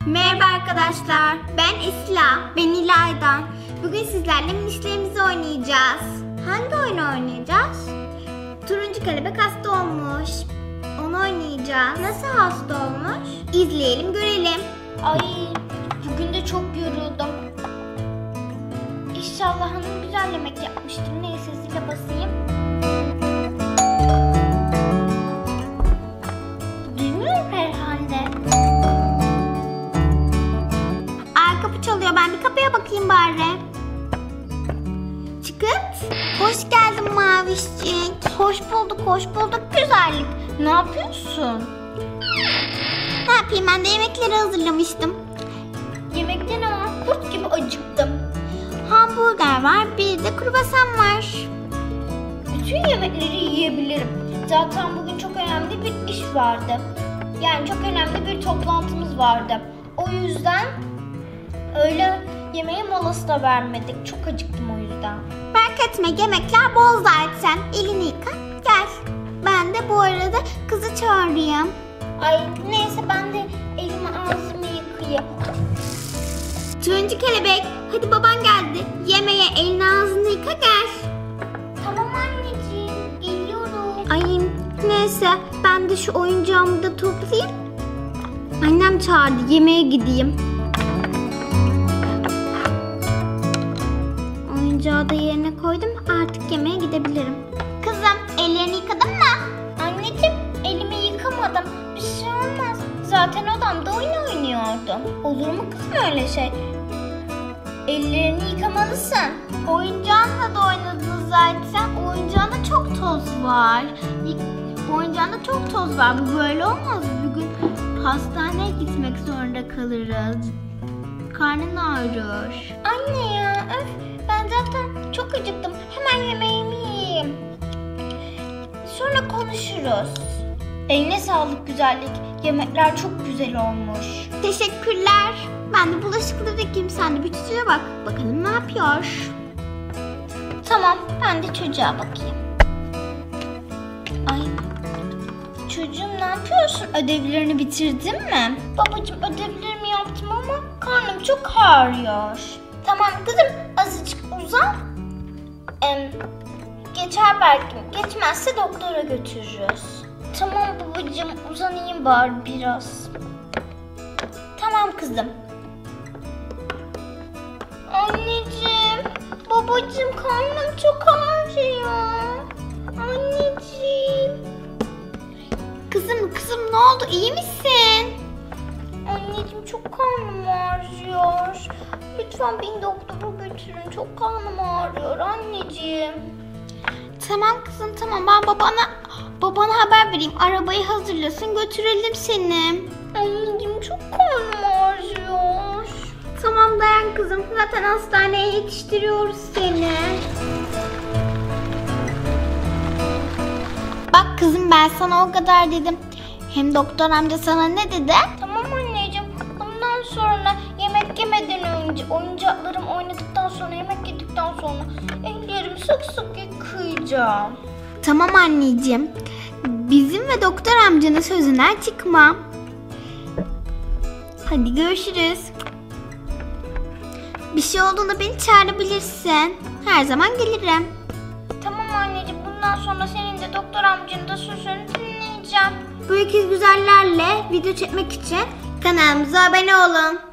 Merhaba arkadaşlar, ben Esla, ben İlayda. Bugün sizlerle minişlerimizi oynayacağız. Hangi oyunu oynayacağız? Turuncu kelebek hasta olmuş. Onu oynayacağız. Nasıl hasta olmuş? İzleyelim, görelim. Ay, bugün de çok yoruldum. İnşallah hanım güzel yemek yapmıştır. Neyse zile basayım. Duymuyorum herhalde. Kapı çalıyor, ben bir kapıya bakayım bari. Çıkıt. Hoş geldin Mavişcik. Hoş bulduk güzellik. Ne yapıyorsun? Ne yapayım, ben de yemekleri hazırlamıştım. Yemekte ne var? Kurt gibi acıktım. Hamburger var, bir de kruvasan var. Bütün yemekleri yiyebilirim. Zaten bugün çok önemli bir iş vardı. Yani çok önemli bir toplantımız vardı. O yüzden öğle yemeği molası da vermedik. Çok acıktım o yüzden. Merak etme, yemekler bol zaten. Elini yıka, gel. Ben de bu arada kızı çağırayım. Ay neyse ben de elimi ağzımı yıkayayım. Turuncu kelebek, hadi baban geldi. Yemeğe elini ağzını yıka, gel. Tamam anneciğim, geliyorum. Ay neyse, ben de şu oyuncağımı da toplayayım. Annem çağırdı, yemeğe gideyim. Oyuncağı da yerine koydum, artık yemeğe gidebilirim. Kızım, ellerini yıkadın mı? Anneciğim elimi yıkamadım. Bir şey olmaz. Zaten odamda oyun oynuyordum. Olur mu kızım öyle şey? Ellerini yıkamalısın. Oyuncağınla da oynadın zaten. Oyuncağında çok toz var. Oyuncağında çok toz var. Bu böyle olmaz. Bugün hastaneye gitmek zorunda kalırız. Karnın ağrıyor. Anne ya öf. Ben zaten çok acıktım. Hemen yemeğimi yiyeyim. Sonra konuşuruz. Eline sağlık güzellik. Yemekler çok güzel olmuş. Teşekkürler. Ben de bulaşıkları yıkayayım. Sen de bütçüye bak. Bakalım ne yapıyor. Tamam ben de çocuğa bakayım. Ay çocuğum ne yapıyorsun? Ödevlerini bitirdin mi? Babacığım ödevlerimi yaptım ama karnım çok ağrıyor. Tamam kızım azıcık uzan. Geçer belki. Geçmezse doktora götürürüz. Tamam babacığım uzanayım bari biraz. Tamam kızım. Anneciğim, babacığım karnım çok ağrıyor. Anneciğim. Kızım ne oldu? İyi misin? Anneciğim çok karnım ağrıyor. Lütfen beni doktora götürün. Çok karnım ağrıyor anneciğim. Tamam kızım, tamam. Ben babana haber vereyim. Arabayı hazırlasın, götürelim seni. Anneciğim çok karnım ağrıyor. Tamam, dayan kızım. Zaten hastaneye yetiştiriyoruz seni. Bak kızım, ben sana o kadar dedim. Hem doktor amca sana ne dedi? Tamam anneciğim. Bundan sonra yemek yemeden önce, oyuncaklarım oynadıktan sonra, yemek yedikten sonra ellerimi sık sık yıkayacağım. Tamam anneciğim. Bizim ve doktor amcanın sözünden çıkma. Hadi görüşürüz. Bir şey olduğunda beni çağırabilirsin. Her zaman gelirim. Tamam anneciğim. Bundan sonra senin de doktor amcanın da sözünü dinleyeceğim. Bu ikiz güzellerle video çekmek için kanalımıza abone olun.